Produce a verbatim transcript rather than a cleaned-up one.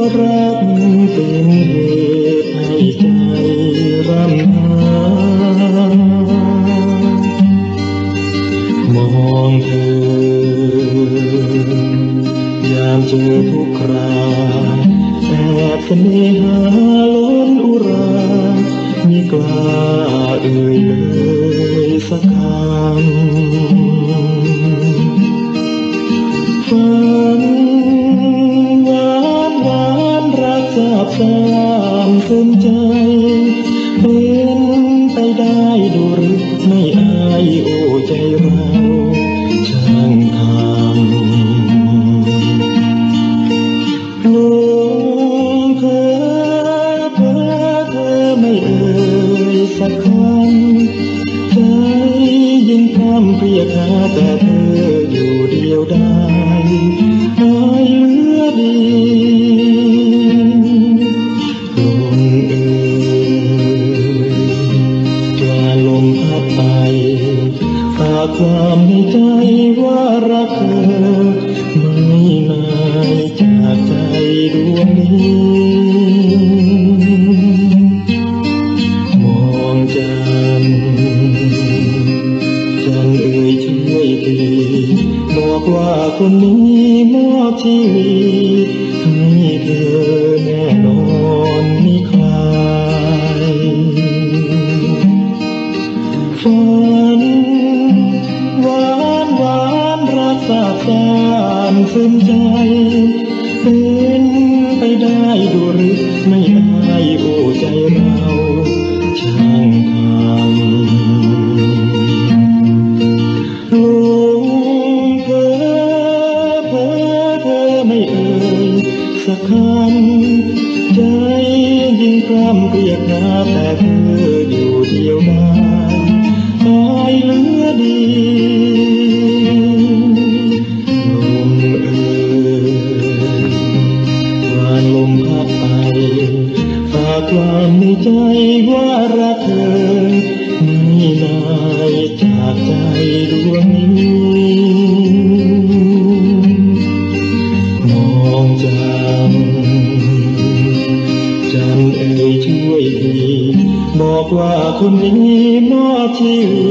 รักเป็นเหตุให้ใจรำหามองเธอยามเจอทุกคราแอบเสน่หาล้นอุรามิกล้าเอ่ยเลยสักคำฝันหวานหวานรักสาบสานซึ้งใจเป็นไปได้ดูหรือไม่อายโอ้ใจเราช่างทำลงเธอเพ้อเธอไม่เอ่ยสักคำใจยิ่งพร่ำเพรียกหาแต่เธออยู่เดียวได้หายเหลือดีลมเอ่ยกลาลมพัดไปฝากความในใจว่ารักเธอไม่นายจากใจดวงนี้มองจันทร์จันทร์เอ่ยช่วยทีบอกว่าคนนี้มอบชีวิตให้เธอแน่นอนมิคลายฝันหวานหวานรักสาบสานซึ้งใจเป็นไปได้ดูหรือไม่อายโอ้ใจเราช่างทำลงเพ้อเพ้อเธอไม่เอ่ยสักคำใจยิ่งพร่ำเรียกหาแต่เธออยู่เดียวได้หายเหลือดีลมเอ่ยวานลมพัดไปฝากความในใจว่ารักเธอไม่นายจากใจดวงนี้มองจันทร์จันทร์เอ่ยช่วยทีบอกว่าคนนี้มอบชีวิ